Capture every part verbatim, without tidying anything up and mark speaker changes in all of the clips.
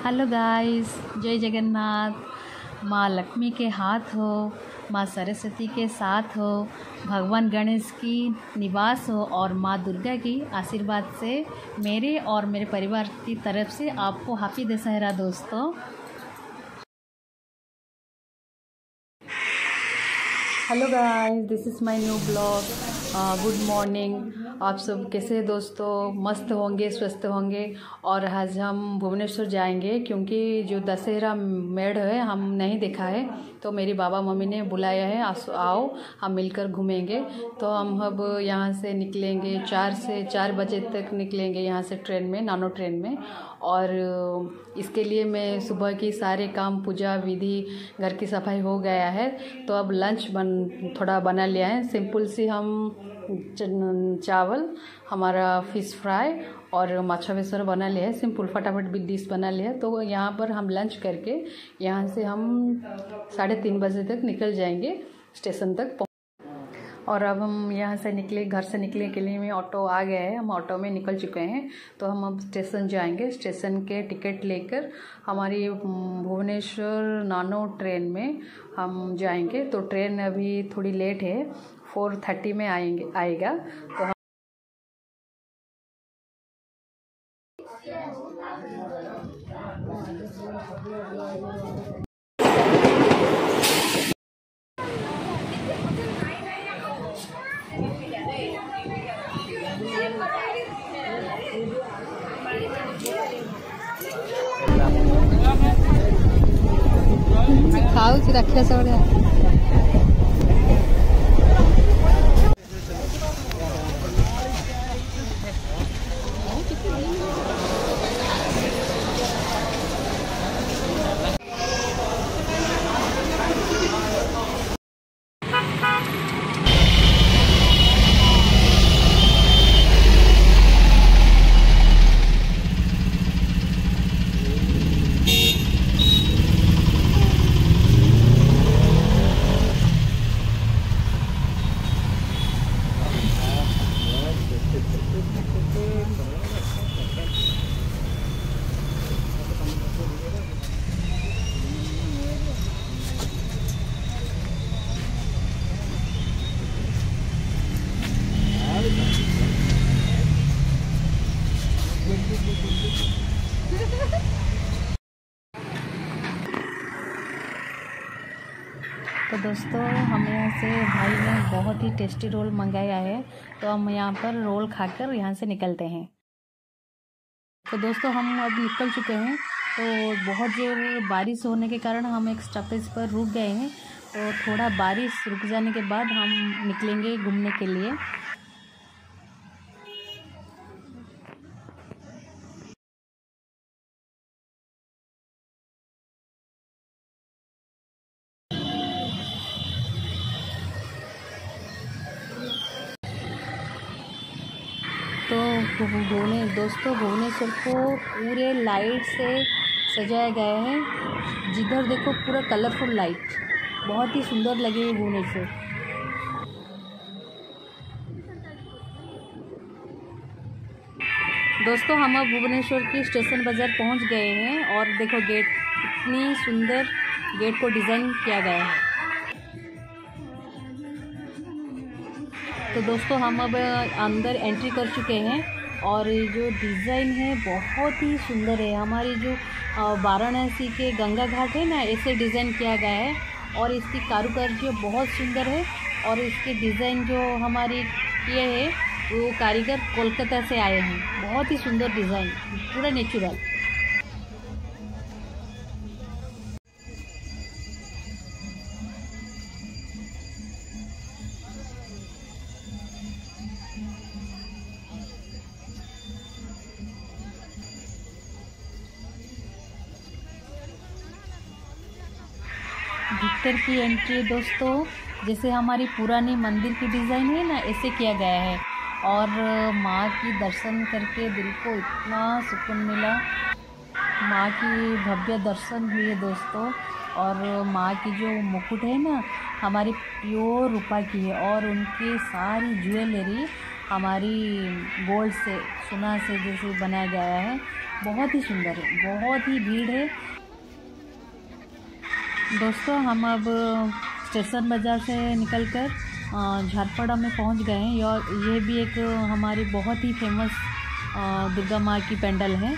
Speaker 1: Hello guys, जय जगन्नाथ। माँ लक्ष्मी के हाथ हो, माँ सरस्वती के साथ हो, भगवान गणेश की निवास हो और माँ दुर्गा की आशीर्वाद से मेरे और मेरे परिवार की तरफ से आपको हैप्पी दशहरा दोस्तों। Hello guys, this is my new blog. Good morning. आप सब कैसे हैं दोस्तों? मस्त होंगे, स्वस्थ होंगे। और आज हम भुवनेश्वर जाएंगे क्योंकि जो दशहरा मेढ़ है हम नहीं देखा है, तो मेरी बाबा मम्मी ने बुलाया है, आओ हम मिलकर घूमेंगे। तो हम अब यहाँ से निकलेंगे, चार से चार बजे तक निकलेंगे यहाँ से ट्रेन में, नानो ट्रेन में। और इसके लिए मैं सुबह की सारे काम, पूजा विधि, घर की सफाई हो गया है। तो अब लंच बन थोड़ा बना लिया है। सिंपल सी हम चावल, हमारा फ़िश फ्राई और माछा बेसर बना लिया है। सिंपल फटाफट भी डिश बना लिया है। तो यहाँ पर हम लंच करके यहाँ से हम साढ़े तीन बजे तक निकल जाएंगे स्टेशन तक। और अब हम यहाँ से निकले, घर से निकलने के लिए में ऑटो आ गया है, हम ऑटो में निकल चुके हैं। तो हम अब स्टेशन जाएंगे। स्टेशन के टिकट लेकर हमारी भुवनेश्वर नानो ट्रेन में हम जाएंगे। तो ट्रेन अभी थोड़ी लेट है, फोर थर्टी में आएंगे आएगा। तो हम खाऊ रखे सब तो दोस्तों, हम यहाँ से भाई ने बहुत ही टेस्टी रोल मंगाया है। तो हम यहाँ पर रोल खाकर यहाँ से निकलते हैं। तो दोस्तों, हम अब निकल चुके हैं। तो बहुत जोर बारिश होने के कारण हम एक स्टॉपेज पर रुक गए हैं। तो थोड़ा बारिश रुक जाने के बाद हम निकलेंगे घूमने के लिए। तो भुवने दोस्तों भुवनेश्वर को पूरे लाइट से सजाया गया है। जिधर देखो पूरा कलरफुल लाइट, बहुत ही सुंदर लगे भुवनेश्वर। दोस्तों, हम अब भुवनेश्वर की स्टेशन बाज़ार पहुंच गए हैं। और देखो गेट, कितनी सुंदर गेट को डिज़ाइन किया गया है। तो दोस्तों, हम अब अंदर एंट्री कर चुके हैं। और जो डिज़ाइन है बहुत ही सुंदर है। हमारी जो वाराणसी के गंगा घाट है ना, ऐसे डिज़ाइन किया गया है। और इसकी कारुकार्य बहुत सुंदर है। और इसके डिज़ाइन जो हमारी ये है वो कारीगर कोलकाता से आए हैं। बहुत ही सुंदर डिज़ाइन, पूरा नेचुरल। भीतर की एंट्री दोस्तों, जैसे हमारी पुरानी मंदिर की डिज़ाइन है ना, ऐसे किया गया है। और माँ की दर्शन करके दिल को इतना सुकून मिला। माँ की भव्य दर्शन हुए दोस्तों। और माँ की जो मुकुट है ना, हमारी प्योर रूपा की है। और उनकी सारी ज्वेलरी हमारी गोल्ड से, सोना से जैसे बनाया गया है। बहुत ही सुंदर है, बहुत ही भीड़ है दोस्तों। हम अब स्टेशन बाज़ार से निकलकर झारपड़ा में पहुंच गए हैं और ये भी एक हमारी बहुत ही फेमस दुर्गा माँ की पेंडल है।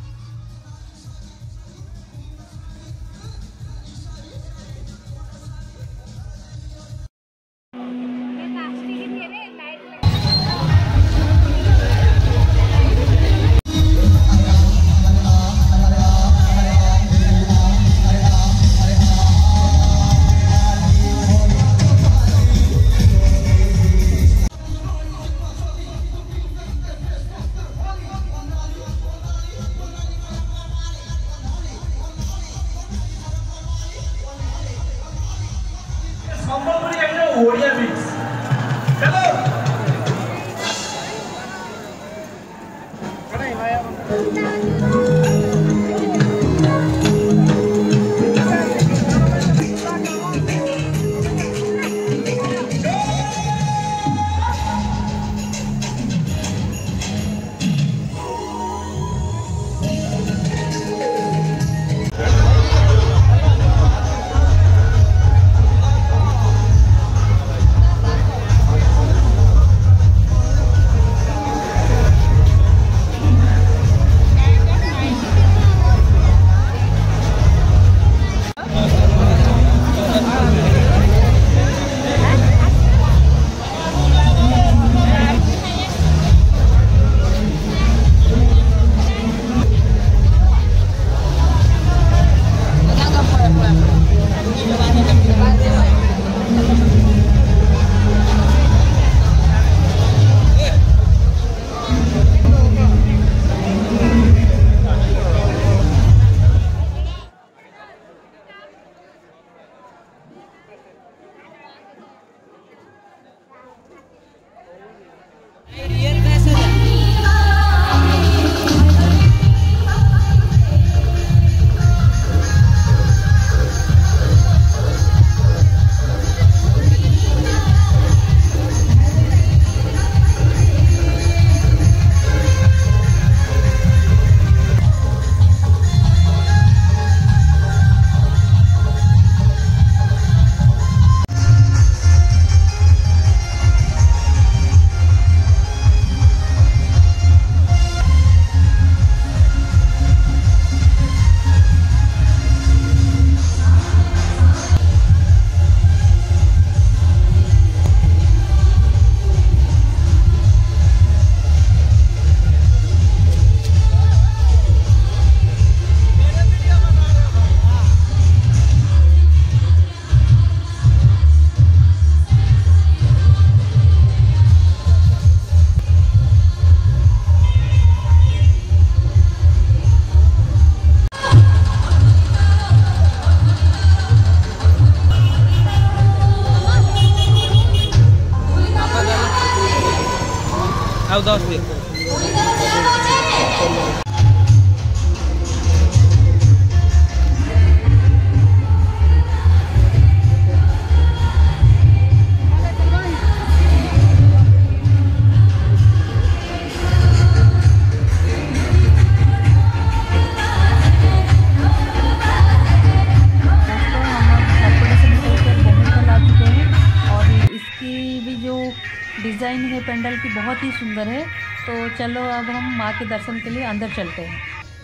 Speaker 2: ओडिया मिक्स चलो
Speaker 3: दस दिन
Speaker 1: डिज़ाइन है पेंडल की बहुत ही सुंदर है। तो चलो अब हम माँ के दर्शन के लिए अंदर चलते हैं।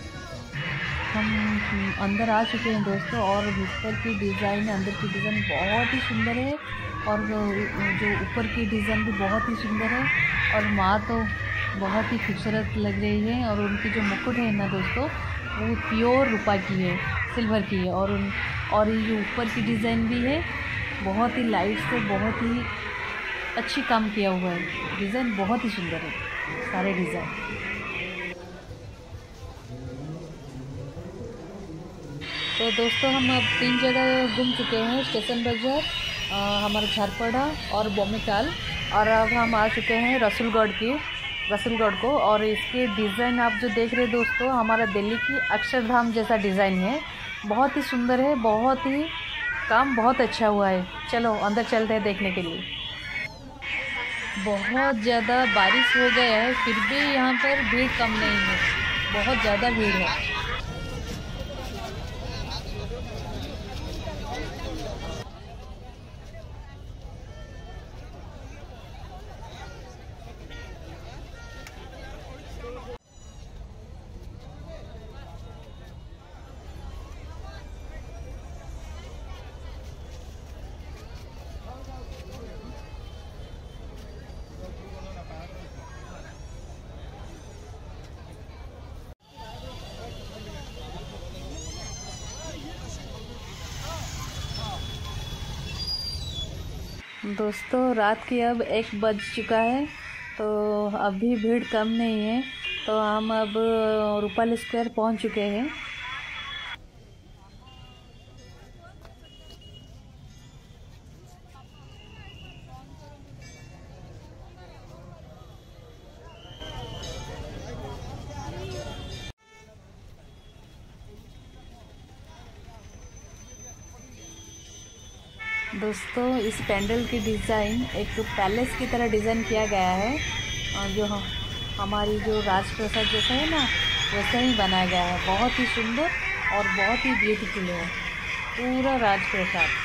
Speaker 1: हम अंदर आ चुके हैं दोस्तों और भीतर की डिज़ाइन, अंदर की डिज़ाइन बहुत ही सुंदर है और जो ऊपर की डिज़ाइन भी बहुत ही सुंदर है और माँ तो बहुत ही खूबसूरत लग रही है। और उनकी जो मुकुट है ना दोस्तों, वो प्योर रुपा की है, सिल्वर की है। और उन और ये जो ऊपर की डिज़ाइन भी है बहुत ही लाइट से, बहुत ही अच्छी काम किया हुआ है। डिज़ाइन बहुत ही सुंदर है, सारे डिज़ाइन। तो दोस्तों हम अब तीन जगह घूम चुके हैं, स्टेशन बाज़ार, हमारा झारपड़ा और बोमिकाल, और अब हम आ चुके हैं रसूलगढ़ की रसूलगढ़ को। और इसके डिज़ाइन आप जो देख रहे हैं दोस्तों, हमारा दिल्ली की अक्षरधाम जैसा डिज़ाइन है, बहुत ही सुंदर है, बहुत ही काम बहुत अच्छा हुआ है। चलो अंदर चलते हैं देखने के लिए। बहुत ज़्यादा बारिश हो गया है, फिर भी यहाँ पर भीड़ कम नहीं है, बहुत ज़्यादा भीड़ है। दोस्तों रात की अब एक बज चुका है, तो अभी भीड़ कम नहीं है, तो हम अब रूपाल स्क्वायर पहुंच चुके हैं। दोस्तों इस पैंडल की डिज़ाइन एक पैलेस की तरह डिज़ाइन किया गया है, और जो हमारी जो राजप्रसाद जैसा है ना वैसा ही बनाया गया है। बहुत ही सुंदर और बहुत ही ब्यूटीफुल है पूरा राजप्रसाद।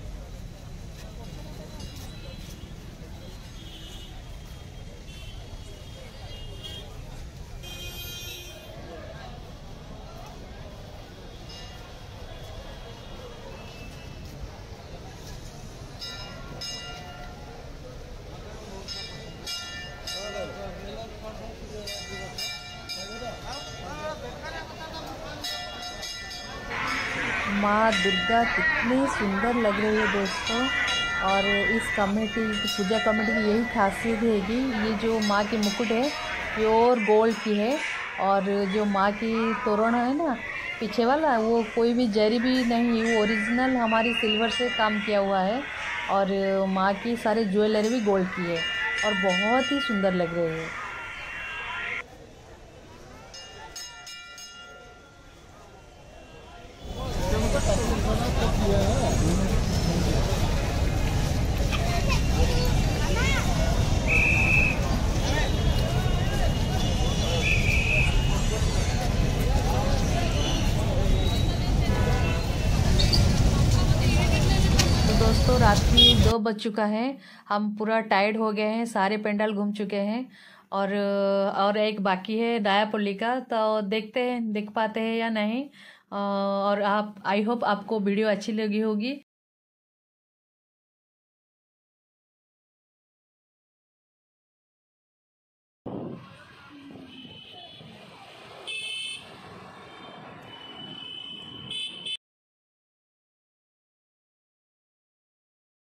Speaker 1: माँ दुर्गा कितनी सुंदर लग रही है दोस्तों। और इस कमेटी पूजा कमेटी की यही खासियत है कि ये जो माँ की मुकुट है प्योर गोल्ड की है, और जो माँ की तोरण है ना पीछे वाला वो कोई भी जरी भी नहीं, वो ओरिजिनल हमारी सिल्वर से काम किया हुआ है, और माँ की सारी ज्वेलरी भी गोल्ड की है और बहुत ही सुंदर लग रही है। दोस्तों रात की दो बज चुका है, हम पूरा टायर्ड हो गए हैं, सारे पंडाल घूम चुके हैं, और और एक बाकी है नयापल्ली का, तो देखते हैं देख पाते हैं या नहीं। और आप आई होप आपको वीडियो अच्छी लगी होगी।